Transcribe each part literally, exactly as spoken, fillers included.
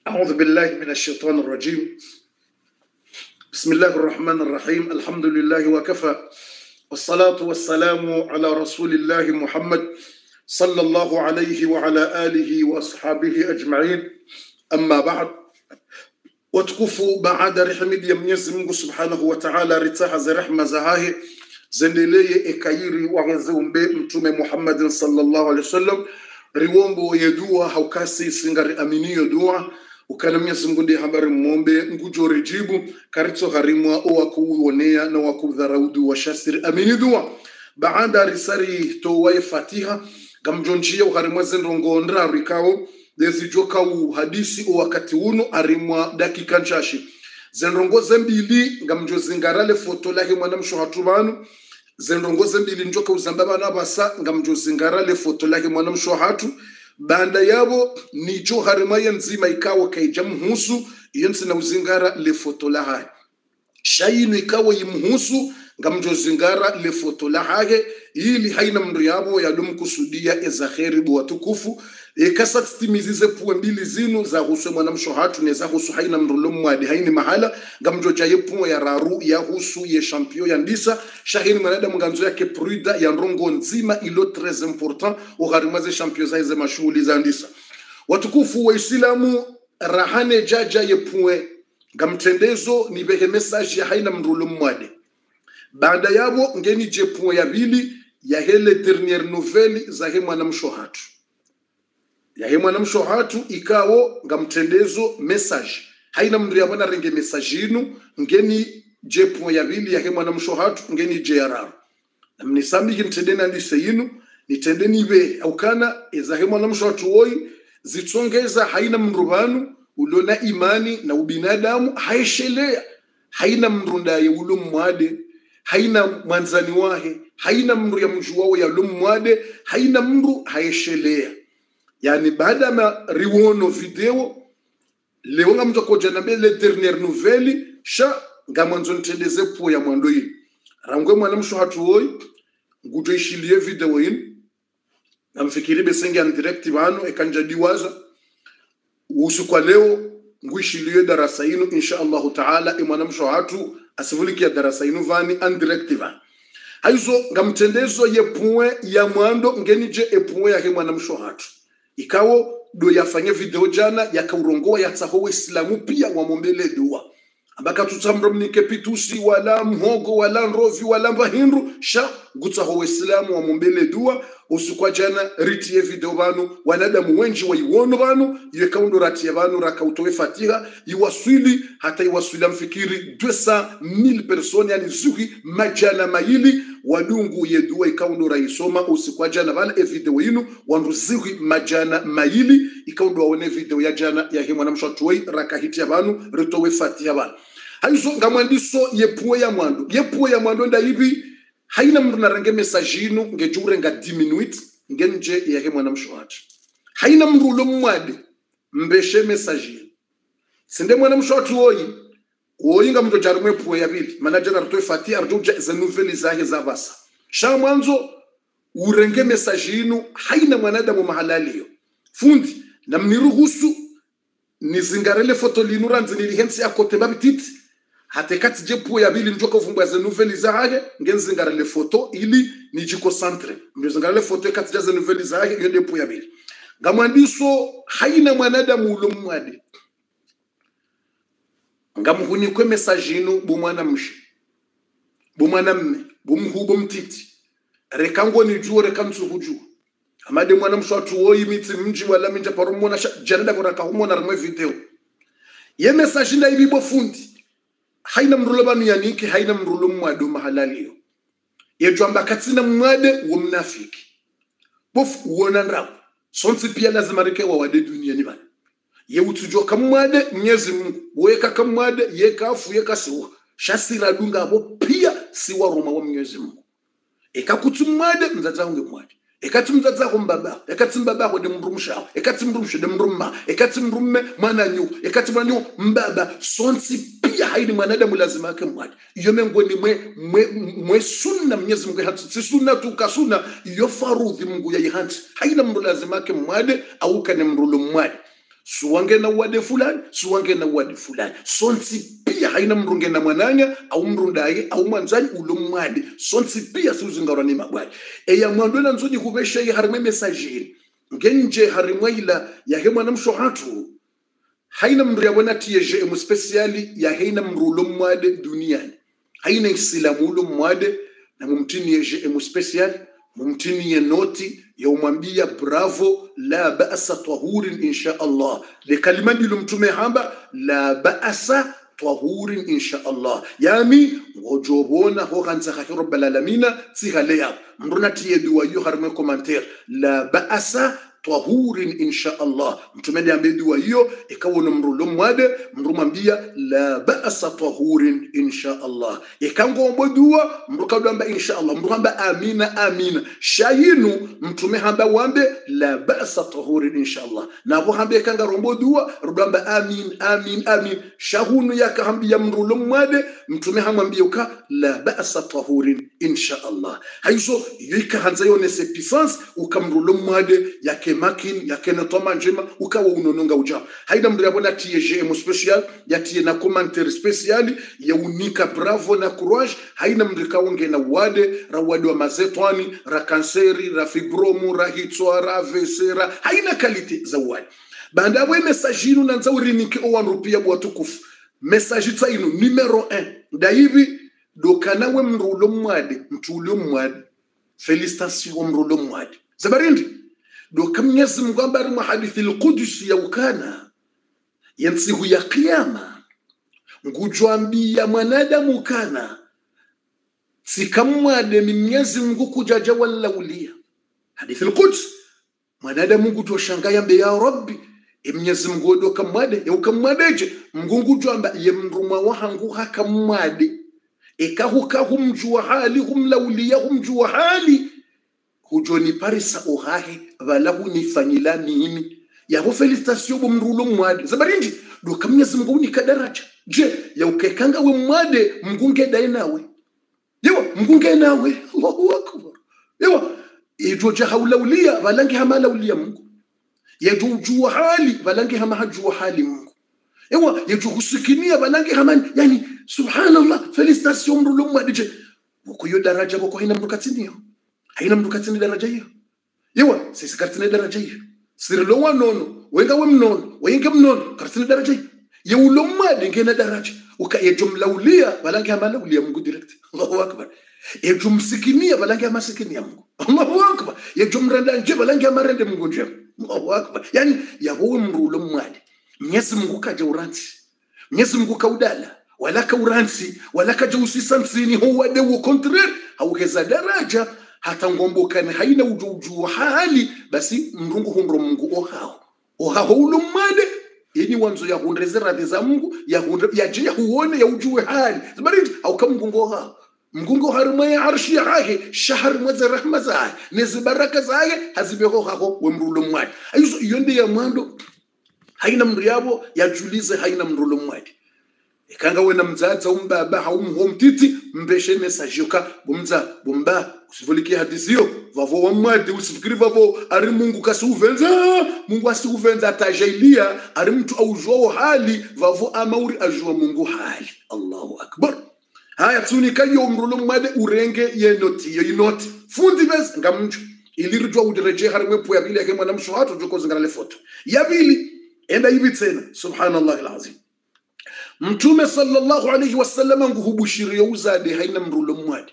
أعوذ بالله من الشيطان الرجيم. بسم الله الرحمن الرحيم. الحمد لله وكفى، والصلاة والسلام على رسول الله محمد صلى الله عليه وعلى آله وأصحابه أجمعين. أما بعد، وتكفوا بعد رحمة يمنيز منه سبحانه وتعالى رتاح زي رحمة زهاه زندلي إكايري وغزهم بمتوم محمد صلى الله عليه وسلم riwombo yedua haukasi singari amini yedua ukana Mwenyezi Mungu ndiye habari muombe ngujo rejibu karitso harimwa owa kuonea na wakudharaudu wa shasiri amini dua baada risari towaye fatiha gamjonjia uharimwa zendrongo ndra rikao dezijoka u hadisi o wakati uno arimwa dakika nchashi zendrongo zembili gamjo zingarale foto lake mwana mshohatubanu zendrongo zembili njoka uzambaba na basa ngamjo zingarale foto lake mwana mshohatu banda yabo nijo harimaya nzima ikawa kaijamhusu yensi na uzingara le foto la hae shayinu ikawa yimhusu ngamjo zingara le foto la hae ili haina mndu yabo ya lumu kusudia eza kheri buwa tukufu ekasa timizize puwe mbili zinu za husu mwana mshohatu ne za husu haina mndu lumu mwadi haini mahala ngamjo jaye puwe ya raru ya husu ye shampio ya ndisa shahini manada mganzo ya kepruida ya nrongo nzima ilo tres important ugharimaze shampio za hize mashuhuli za ndisa watukufu wa isilamu rahane jaja ye puwe ngamtendezo ni behe message ya haina mndu lumu mwadi baada yabo ngeni je puwe ya bili ya hele dernière nouvelle za he mwana mshohatu ya he mwana mshohatu ikawo ngamtendezo message haina mndu yabona renge message inu ngeni je point ya bili ya he mwana mshohatu ngeni je yararu na mnisambi kimtendena ndise inu nitendeni be aukana eza he mwana mshohatu woi zitsongeza haina mndu banu ulona imani na ubinadamu haishelea haina mndu ndaye ulo mwade haina mwanzani wahe haina mndu ya mjuwao ya lumu mwade haina mndu haishelea yani baada ma riwono video leo nga mtu koja na le dernière nouvelle sha ngamanzo ntendeze po ya mwando yi rangwe mwana mshohatu woi ngujo ishilie video yin namfikiri besenge an direct bano ekanja diwaza usu kwa leo nguishilie darasa yinu insha Allah taala imwana mshohatu asivulikia darasa yinu vani an direct va haizo ngamtendezo ye point ya mwando ngenije e point ya he mwana mshohatu ikawo do yafanye video jana yakaurongoa yatsaho Islamu pia wamombele dua ambaka tutsamromnike pitusi wala mhogo wala nrovi wala mbahindu sha gutsaho Islamu wamombele dua usukwa jana ritie video banu wanadamu wenji waiwono banu yekaundo ratie banu rakautowe fatiha iwaswili hata iwaswila mfikiri deux cent mille personnes yani zuhi majana maili wadungu yedua ikaundo raisoma usikwa jana bana e video inu wanruzihi majana maili ikaundo waone video ya jana ya himwana mshatoi rakahiti ya banu ritowe fatiha banu haizo ngamwandiso yepuwe ya mwando yepuwe ya mwando nda hivi haina mndu narange message inu ngejure nga dix minutes ngenje ya he mwana mshohatu haina mndu ulo mwade mbeshe message inu sinde mwana mshohatu oyi oyi nga mndu jarumwe puwe ya bili manager artoe fatia arjoja za nouvelle zahe za basa sha mwanzo urenge message inu haina mwanadamu mahalaliyo fundi na mniruhusu nizingarele foto linu ranzi nilihensi ya kote babititi hatekati jepu ya bili njoka ufumbwa za nouvelle za hage ngenzingarele foto ili nijiko centre mbezingarele foto kati za nouvelle za hage yode pu ya bili ngamwandiso haina mwanadamu ulo mwade ngamuhuni kwe message inu bumwana mshi bumwana mme bumhubo mtiti rekango ni juo rekamsu huju amade mwana mshwatu woi miti mji wala minja parumona janada kuraka humona ramwe video ye message nda ibibo fundi haina mrulo banu yaniki haina mrulo mwadu mahalaliyo yejwamba katina mwade wa mnafiki bof uona nrabu sonsi pia lazima rike wa wade dunia ni bana ye utujo kamwade Mwenyezi Mungu weka kamwade ye kafu ye kasiwa shasira dunga abo pia siwa roma wa Mwenyezi Mungu ekakutumwade mzaza unge mwade ekati mzaza ko mbaba ekati mbaba ko de mrumsha ekati mrumsha de mrumma ekati mrumme mwana nyu ekati mwana mbaba sonsi pia haini mwanadamu lazima yake mwadi iyo mengoni mwe mwe, mwe sunna Mwenyezi Mungu hatu si sunna tu kasuna iyo farudhi Mungu ya yihanti haina mru lazima yake mwadi au kane mrulo mwadi suwange na wade fulani suwange na wade fulani sonsi pia haina mrunge na mwananya au mrundaye au mwanzani ulumwade sonsi pia suzingarwa ni mabwali eya mwandona nzoni kubesha yi harime messageri ngenje harimwe ila ya hemwa na mshohatu haina mria wana tiyeje emu speciali ya haina mrulo mwade duniani haina isilamu ulo mwade na mumtini yeje emu speciali mumtini ye noti ya umambia bravo la ba'asa tahurin insha Allah le kalimani lumtume hamba la ba'asa tahurin insha Allah yani ngojobona ho kanza kha rabbal alamin tsigalea mruna tiye duwa yu harme commentaire la ba'asa tahurin insha Allah mtume ndiambe dua hiyo ikawa mrulo mwade mrumambia la ba'sa tahurin insha Allah ikangombo dua mrukadamba insha Allah mrukamba amina amina shayinu mtume hamba wambe la ba'sa tahurin insha Allah nabo hambe kanga rombo dua rubamba amin amin amin shahunu yakahambia mrulo mwade mtume hamwambia uka la ba'sa tahurin insha Allah haizo yika hanza yone sepifance ukamrulo mwade yake makin yakena toma njema ukawa unononga uja haida mdira bona tiye mu special ya tiye na commentaire special ya unika bravo na courage haina mdika unge na wade ra wade wa mazetwani ra kanseri ra fibromu ra hitwa ra vesera haina kalite za wade banda we message na nza urinike o one rupia bwa tukufu message tsainu numero one daivi dokana we mrulo mwade mtulo mwade félicitations mrulo mwade zabarindi do kam Mwenyezi Mungu ambari mu hadithi al-Qudsi ya ukana yansihu ya kiyama ngujwambia mwanadamu kana sikamwade Mwenyezi Mungu kujaja wala ulia hadithi al-Quds mwanadamu ngutoshangaa mbe ya Rabbi Mwenyezi Mungu do kamwade ya ukamwadeje Mungu jwamba ye mruma wahangu hakamwade ekahuka humjua hali humlaulia humjua hali hujoni parisa ohahe balahu nifanyila mimi yabo felicitation bo mrulo mwade zabarindi do kamnyezi Mungu ni kadaraja je ya ukekanga we mwade mgunge dai nawe yewa mgunge nawe Allahu akbar yewa ijoja haulaulia balangi hamalaulia Mungu yajujua hali balangi hama hajua hali Mungu yewa yajuhusikinia balangi hamani yani subhanallah felicitation mrulo mwade je uko yo daraja boko haina mdukatini haina mdukatini daraja hiyo yewa sisi kartini daraja hiyo sirlo wanono wenga we mnono wenga mnono kartini daraja hiyo yeulo mwade ngena daraja uka yejumlaulia balangi hamalaulia Mungu direct Allahu akbar yejumsikinia balangi hamasikinia Mungu Allahu akbar yejumranda nje balangi hamarende Mungu nje Allahu akbar yani yawo mrulo mwade Mwenyezi Mungu kaja uransi Mwenyezi Mungu kaudala wala kauransi wala kaja usisansini huwa de au contraire hauheza daraja hata ngomboka ni haina ujuju hali basi mrungu hundro Mungu ohao ohao ulumade yeni wanzo ya hundreze radhi za Mungu ya hundre ya jia huone ya ujue hali zabarindi au kama Mungu ohao Mungu haruma ya arshi ya hahe shahar mweze rahma zae nezi baraka zae hazibeho hako we mrulo mwade ayuzo yonde ya mwando haina mriabo ya julize haina mrulo mwade ikanga wena mzaza umbaba haumho mtiti mbeshe message yoka bumza bumba usivoliki hadithi hiyo vavo wa mwade usifikiri vavo ari Mungu kasuvenza Mungu asuvenza tajailia ari mtu aujua hali vavo amauri ajua Mungu hali Allahu akbar haya tunika yo mrulo mwade urenge ye noti yo inoti fundi bes ngamnju ilirijwa udireje harimwe po ya bili yake mwana mshohato joko zingana le foto ya bili enda hivi tena subhanallah alazim Mtume sallallahu alayhi wasallam nguhubushiria uzade haina mrulo mwade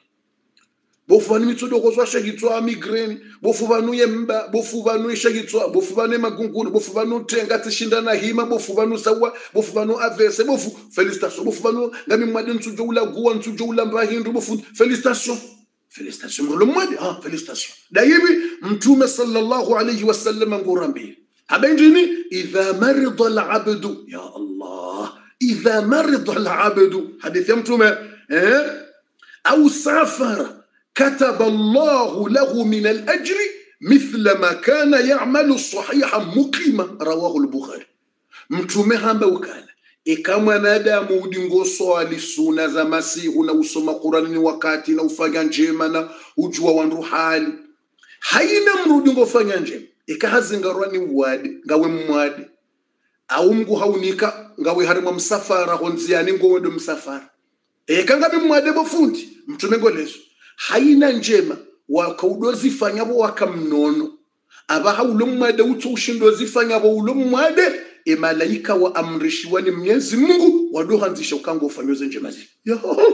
bofu banu mitsodo kozwa shagitwa migraine bofu banu yemba bofu banu shagitwa bofu banu magungunu bofu banu tenga tshindana hima bofu banu sawa bofu banu avese bofu felicitation bofu banu ngami mwade ntsujo ula guwa ntsujo ula mbahindu bofu felicitation felicitation mrulo mwade ah felicitation daibi Mtume sallallahu alayhi wasallam ngurambi abenjini idha marida al-abdu ya Allah إذا مرض العبد حديث يمتم إيه؟ أو سافر كتب الله له من الأجر مثل ما كان يعمل صحيحا مقيما رواه البخاري متومه hamba ukana ikama nadamu udingo swali suna za masihu na usoma Qur'ani wakati na ufanya njema na ujua wandu hali haina mrudi ngofanya njema ikahazingarwa ni wadi ngawe mwadi au mngu haunika ngawe harima msafara honziani ngo wendo msafara e kanga bimwade bofundi mtume ngolezo haina njema wakaudozi fanyabo wakamnono aba haulo mwade utoshindo zifanyabo ulo mwade e malaika wa amrishiwa ni Mwenyezi Mungu wadohanzisha ukango ufanyoze njema zi ya Allah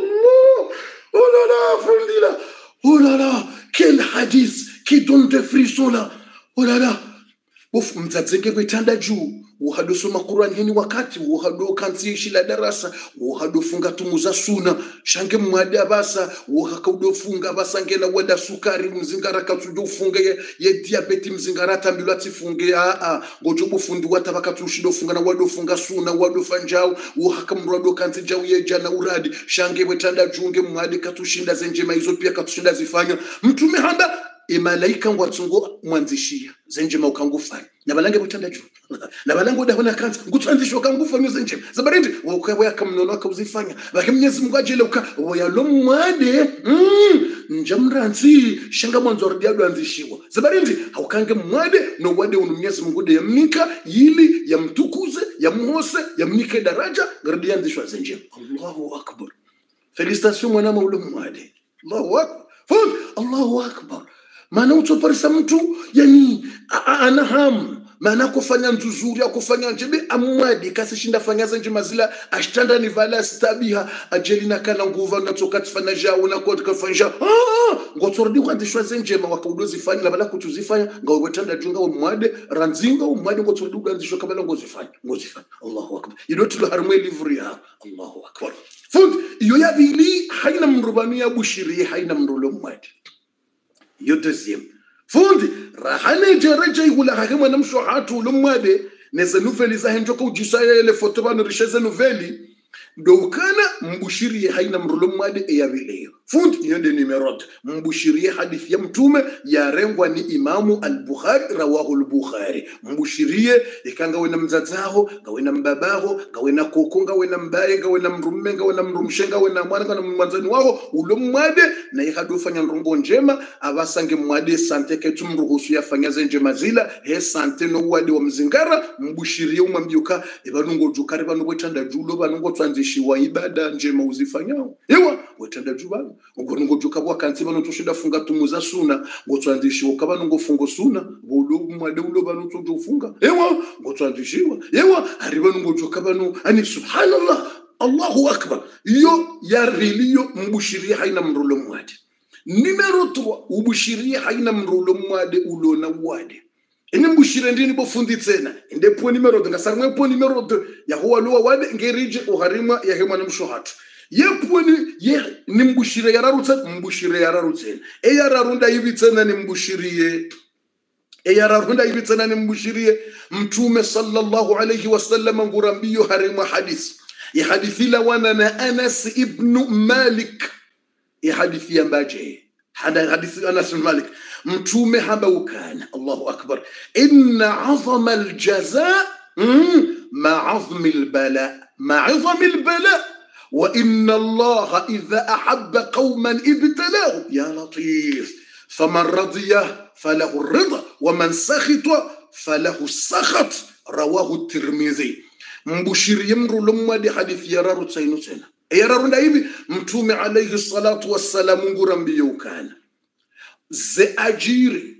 oh là là fundi là oh là là quel hadith qui donne des frissons là oh là là Uf mtazenge kwitanda juu uhado soma Qur'an hini wakati uhado kanzishi la darasa uhado funga tumuza suna shange mwade abasa uhakaudo funga basangela wada sukari mzingara katsujo funga ye, ye diabeti mzingara tambilo atifunge a a ngojo bufundi wata bakatushido funga na wado funga suna wado fanjao uhakamrado kanzijao ye jana uradi shange wetanda junge mwade katushinda zenjema hizo pia katushinda zifanya mtume hamba e malaika ngwatsungo mwanzishia zenjema ukangufanya nabalange butanda juu nabalange udahona kanza ngutsanzisho kangufanya zenjema zabarindi wakwe yakamnono akuzifanya bakimnyezi Mungu ajele uka wayalomwade mm njamranzi shanga mwanzo radiado anzishiwa zabarindi haukange mwade no wade unumnyezi Mungu de yamnika yili yamtukuze yamhose yamnike daraja gardia anzishwa zenjema Allahu akbar felicitation mwana maulu mwade Allahu akbar fun Allahu akbar maana utoparisa mtu yani ana hamu maana kufanya nzuri au kufanya njebe amwadi kasi shinda fanya zenje mazila ashtanda ni vala stabiha ajelina kana nguva na tokati fanya jao na kwa kufanya ah ngotordi kwa ndishwa zenje ma wakaudozi fanya la bala kutuzifanya ngawe wetanda junga umwade ranzinga umwade ngotordi kwa ndishwa kabala ngozifanya ngozifanya Allahu akbar idotu harmwe livri ya Allahu akbar fund iyo ya bili haina mrubani ya bushiri haina mrulo mwade yo deuxième fundi rahane jereje igula hakema namsho hatu lumwade neze nouvelle za henjoka ujisaya ile foto bano risheze nouvelle dokana mbushiri haina mrulo mwade ya vile fundi yonde nimerot mbushiri hadithi ya mtume ya rengwa ni Imamu al-Bukhari rawahu al-Bukhari mbushiri ikanga wena mzazaho ngawena mbabaho ngawena koko ngawena mbaye ngawena mrumme ngawena mrumshenga wena mwana ngana mwanzani wao ulo mwade na ihadufanya nrongo njema abasange mwade sante ketu mruhusu yafanya zenje mazila he sante no wade wa mzingara mbushiri umambyuka ebanungo jukare banu wetanda julo banungo twanzishiwa ibada njema uzifanyao yewa wetanda jubalo ngo ngo jukabwa kanzi bano tushida funga tumuza suna ngo twandishiwa kabano ngo fungo suna bolo mwade ulo bano tufunga yewa ngo twandishiwa yewa ariba ngo jukabano ani subhanallah Allahu akbar yo yariliyo mbushiri haina mrulo mwade numero trois ubushiri haina mrulo mwade ulo na wade ene mbushire ndini bofundi tsena ende po numero deux ngasarmwe po numero deux ya huwa lo wade ngerije uharima ya hema namshohatu yepwani ye nimbushire yararutse mbushire yararutse e yararunda ibitsena nimbushiriye e yararunda ibitsena nimbushiriye mtume sallallahu alayhi wasallam ngurambiyo harima hadith ya hadithi la wana na Anas ibn Malik ya hadithi ya mbaje hada hadithi Anas ibn Malik mtume haba ukana Allahu akbar inna azama aljaza ma azmi albala ma azmi albala وإن الله إذا أحب قوما ابتلاه يا لطيف فمن رضي فله الرضا ومن سخط فله السخط رواه الترمذي مبشر يمر لما دي حديث يرارو تسينو تسينا يرارو نايبي متومي عليه الصلاة والسلام نقرم بيوكان زي أجيري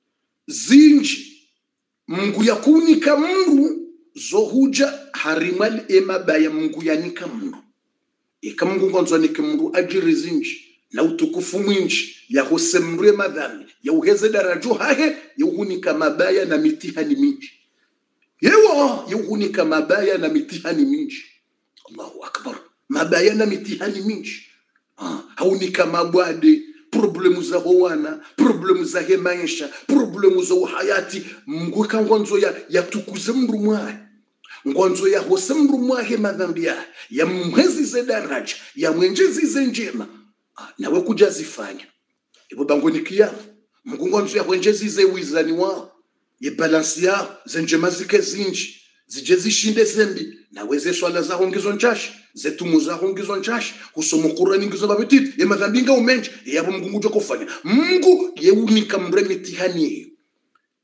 زينجي mungu yakunika mungu zohuja harimal ema baya mungu yanika mungu ikamungu kwanza nikimru ajiri zinji na utukufu mwinji ya husemrwe madhambi ya uheze darajo hahe ya uhunika mabaya na mitihani minji yewa ya uhunika mabaya na mitihani minji Allahu akbar mabaya na mitihani minji ah haunika mabwade problemu za wana problemu za maisha problemu za hayati mungu kangwanzo ya yatukuze mru mwae ngonzo ya hosemru mwahe madhambi ya mwezi ze daraja ya mwenjezi ze njema nawe kuja zifanya ibo bangoni kiyama mungu ngonzo ya mwenjezi ze wizani wao ye balance ya ze njema zike zinji zije zishinde zembi nawe ze swala za hongizo nchashi ze tumu za hongizo nchashi husomo Qur'ani ngizo babetiti ye madhambi nga umenje yabo mungu njo kufanya mungu ye unika mbre mitihani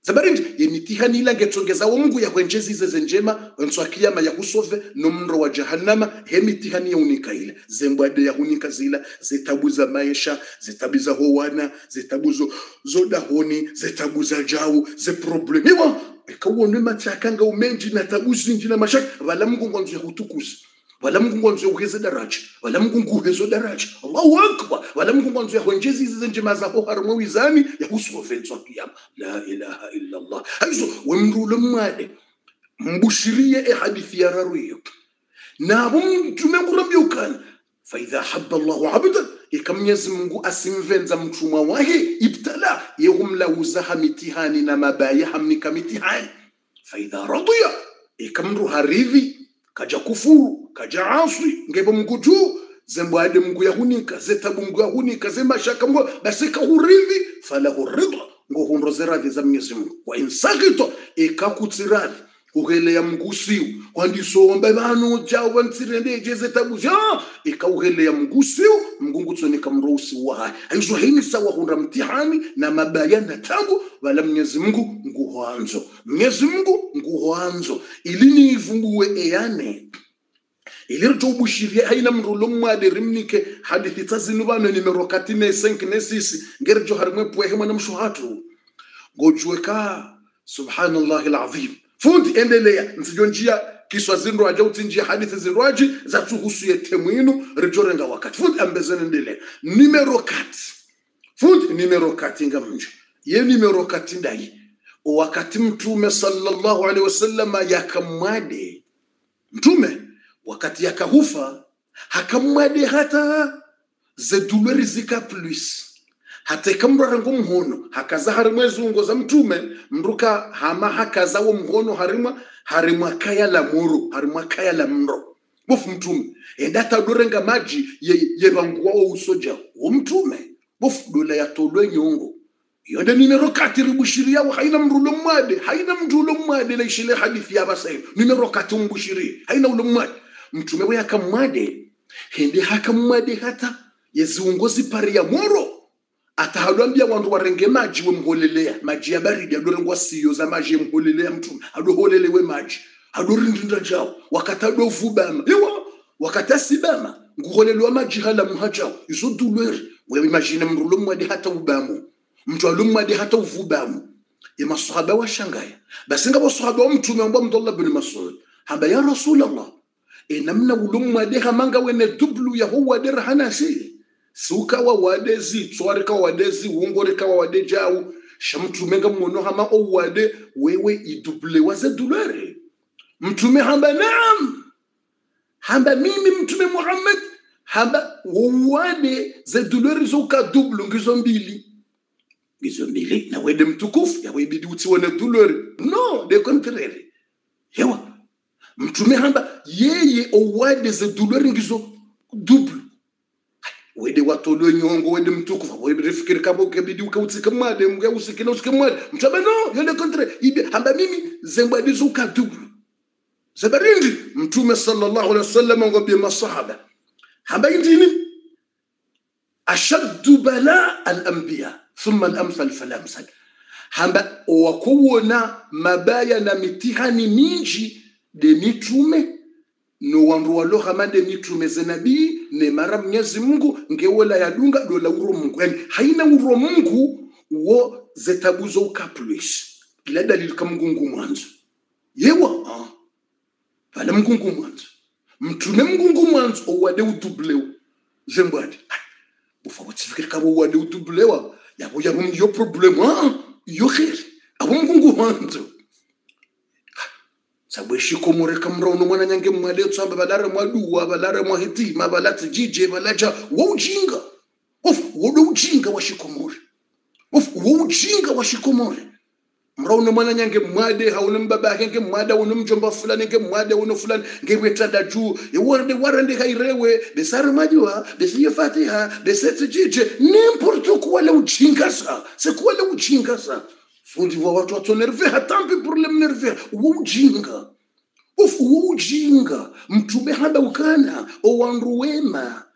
zabarindi yemitihani ila ngetongeza wa Mungu ya kwenjezi zeze njema nswakiyama ya husove no mro wa jahannama hemitihani ya unika ile zembwade ya hunika zila zetabuza maisha zetabiza howana zetabuzo zoda honi zetabuza jau ze problemi wa ikawone matakanga umenji na tabuzi njina mashaka wala Mungu ngwanzo hutukuzi wala Mungu ngwanzo uheze daraja wala Mungu nguhezo daraja Allahu akbar wala Mungu ngwanzo yahonjezi zeze njema za ho harmo wizani ya husove nswakiyama la ilaha illa Allah aizo wemrulo mwade mbushirie e hadithi ya raruyo na mtume ngurambia ukana fa idha habba Allah abda ikamnyezi Mungu asimvenza mtumwa wahe ibtala yehumla uzaha mitihani na mabaya hamnika mitihani fa idha radiya ikamru haridhi kaja kufuru kaja aswi ngebo Mungu tu zembwade Mungu yahunika zetabu Mungu yahunika zemashaka Mungu basi kahuridhi falahu ridha ngo hunrozeradhi za Mwenyezi Mungu wa insakito ikakutsiradhi uhele ya mgusiu kwandiso ombe banu jao bantsirende jeze tabuja ikauhele ya mgusiu Mungu tsonika mrosi wa aizo hini sawa hunda mtihani na mabaya na tabu wala Mwenyezi Mungu nguhanzo Mwenyezi Mungu nguhanzo ilini ivunguwe eyane ilirjo bushiria haina mrulo mwade rimnike hadithi tazinubano nimero katine cinq ne six ngerjo harmwe pwehe mwana mshuhatu ngojweka subhanallahi alazim fundi endelea nsijonjia kiswa zinro aja utinjia hadithi zinroaji za tuhusu yetemwinu rijorenga wakati fundi ambezene endelea nimero kati fundi nimero kati ngamnje ye nimero kati ndai wakati mtume sallallahu alaihi wasallam yakamwade mtume wakati yakahufa hakamwade hata zedulweri zika plus hata ikamrara ngo mhono hakaza harimwe zungo za mtume mruka hama hakaza wo mhono harimwa harimwa kaya la muru harimwa kaya la mro bofu mtume endata dorenga maji ye ye bangwa wo usoja wo mtume bofu dola ya tolwe nyongo yonde nimero kati ribushiria wa haina mrulo mwade haina mrulo mwade la ishile hadithi ya basay nimero kati mbushiri haina ulo mwade mtume we akamwade hende hakamwade hata yezungozi pari ya moro atahadwambia wandu warenge maji we mholelea maji ya baridi adorengwa siyo za maji mholelea mtume adoholelewe maji adorindinda jao wakatado fubama lewa wakatasibama nguholelewa maji hala muhajao izo dulweri we imagine mrulo mwade hata ubamu mtu alumwade hata uvubamu ya masahaba wa shangaya basi ngabo sahaba wa mtume ambao Abdullah bin Mas'ud hamba ya Rasulullah enamna ulumwade hamanga wene dublu ya huwa derhana si suka wa wadezi tswarika wadezi wongoreka wa wadejau shamtume ngamono hama o wade wewe iduble waze dulare mtume hamba naam hamba mimi mtume Muhammad hamba wade ze dulare zoka dublu ngizo mbili ngizo mbili na wede mtukufu ya webidi utione dulare no de contraire hewa mtume hamba yeye o wade ze dulare ngizo dublu wede watolo nyongo wede mtukufu wede refikiri kabo kebidi ukautsika mwade mga usikina usika mwade mtaba no yole kontre ibe hamba mimi zembadi zuka dublu zabarindi mtume sallallahu alaihi wasallam ngobye masahaba hamba indini ashaddu bala al-anbiya thumma al-amsal fal-amsal hamba wakuona mabaya na mitihani mingi de mitume no wandu walo hamande mitume zenabii ne mara Mwenyezi Mungu ngewela yadunga dola uro Mungu yani haina uro Mungu wo zetabuzo ukapluish ila dalili kama Mungu mwanzo yewa ah pala Mungu mwanzo mtume Mungu mwanzo owade udubleu zembwadi ufa watsifikira kama owade udublewa yabo yabo yo problem ah yo khiri abo Mungu mwanzo sabweshi komore kamra uno mwana nyange mwale tsamba balare mwaduwa balare mwahitima balati jije balaja wujinga of wodo ujinga washikomore of wujinga washikomore mra uno mwana nyange mwade hauna mbaba yake mwada uno mjomba fulani nge mwade uno fulani ngewetada juu yewarde warande hairewe besare majua besiye fatiha besete jije n'importe quoi la ujinga sa c'est quoi la ujinga sa fundi wa watu watonerve hatampi problem nerve ujinga of ujinga mtume hada ukana o wandu wema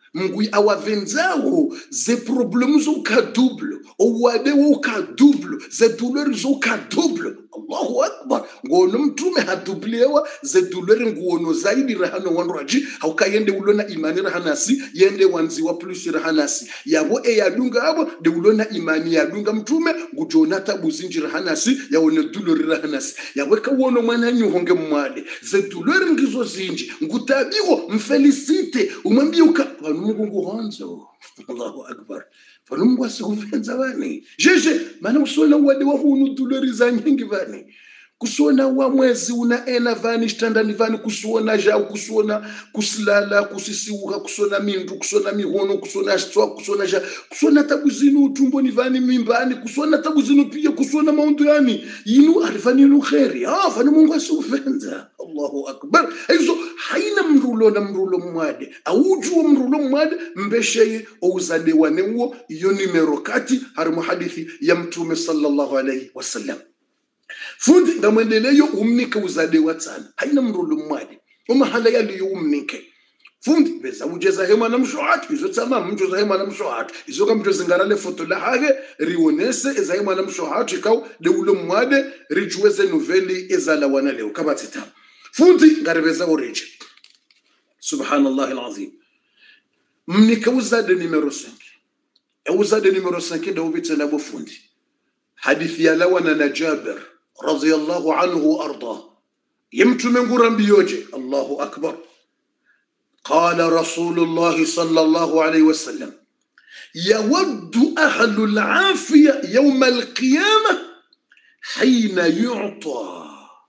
Mgui awavenzao ze problèmes au ka double au wade au ka double ze douleurs au ka double. Allahu akbar. Ngono mtume hadublewa ze douleurs ngono zaidi rahano wanraji hauka yende ulona imani rahanasi yende wanzi wa plus rahanasi yabo e yadunga abo de ulona imani yadunga mtume ngujonata buzinji rahanasi yaone douleurs rahanasi yaweka wono mwana nyuhonge mwade ze douleurs ngizo zinji ngutabiwo mfelicite umwambie uka Mungu nguhonzo. Allahu akbar. Fano Mungu asikufenza bani. Jeje maana usona wade wa hunu douleurs za nyingi bani. Kusona wa mwezi una ena vani standani vani kusona jau kusona kusilala kusisiuka kusona mindu kusona mihono kusona shitwa kusona ja kusona tabuzinu tumboni vani mimbani kusona tabuzinu pia kusona maundu yani yinu arifani nu khairi ah fani Mungu asufenza. Allahu akbar. Hizo haina mrulo na mrulo mwade auju mrulo mwade mbesheye ouzade wanewo iyo numero kati harimu hadithi ya mtume sallallahu alayhi wasallam. Fundi ngamwendeleyo umnike uzade watana haina mrulo mwade umahala yali umnike fundi beza ujeza hema na mshohat izo tama mjoza hema na mshohat izo kama mjoza ngarale foto la hage rionese eza hema na mshohat ikau de ulo mwade rijueze noveli ezala wana leo kabatita fundi ngaribeza oreje subhanallah alazim mnike uzade numero cinq uzade numero cinq da ubitana bo fundi hadithi ya lawana na Jabir رضي الله عنه وأرضاه يمتم من بيوجه. الله أكبر. قال رسول الله صلى الله عليه وسلم يود أهل العافية يوم القيامة حين يعطى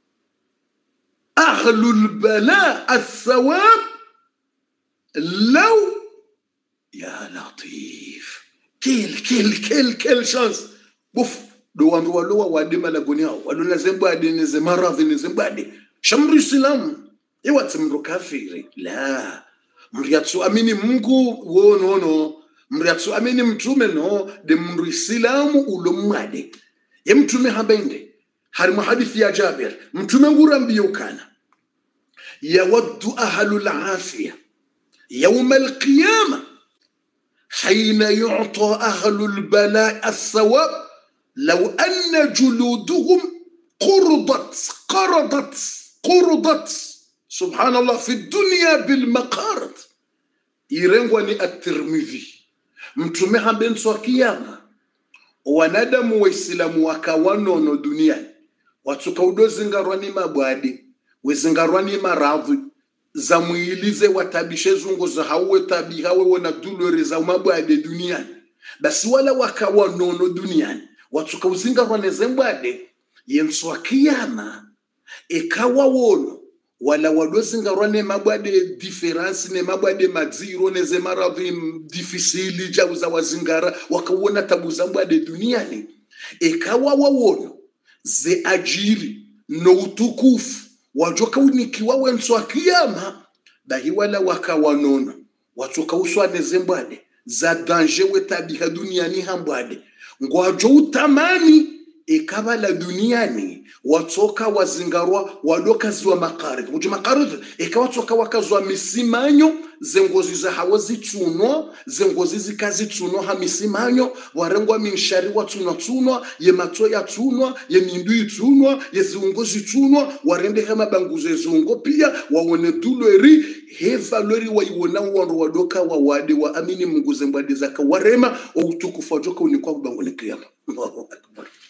أهل البلاء الثواب لو يا لطيف كيل كيل كيل كيل شانس بوف do wandu walowa wadima la gunia walona zembade ne zemaradhi ne zembade shamri islam ewa tsimro kafiri la mriatsu amini Mungu wo no no mriatsu amini mtume no de mru islamu ulomwade ye mtume habende hari hadithi ya Jabir mtume ngurambiyo kana yawaddu ahlul afiya يوم القيامة حين يعطى أهل البلاء الثواب لو أن جلودهم قرضت قرضت قرضت سبحان الله في الدنيا بالمقارض يرنغني الترمذي mtume hambenso kiyama wanadamu waislamu wakawanono duniani watuka udozingarwani mabwadi wezingarwani maradhi za mwilize watabishe zungo za hawe tabi hawe wana douleurs za mabwadi duniani basi wala wakawanono duniani watuka uzinga wanezembade yenso kiyama ekawa wono wala wadozinga wane mabade difference ne mabade madziro ne zemaradhi difficile jauza wazingara wakawona tabuza mbade duniani ekawa wono ze ajiri no utukufu wajoka unikiwa wenso kiyama bahi wala wakawanono watuka uswane zembade za danger wetabiha duniani hambade ngwajo utamani ikabala duniani watoka wazingarwa wadokazi wa makarid muje makarid ikawatoka wakazwa misimanyo zengozi za hawazi tuno zengozi zikazi tuno ha misimanyo warengwa minshari watuno tuno ye mato ya tuno ye mindu tuno ye zungozi tuno warende kama banguze zungo pia waone douleurs he valori waiwona wando wadoka wa wade wa amini Mungu zembade zaka warema utukufu joka unikwa kubangone kiyama. Allahu akbar.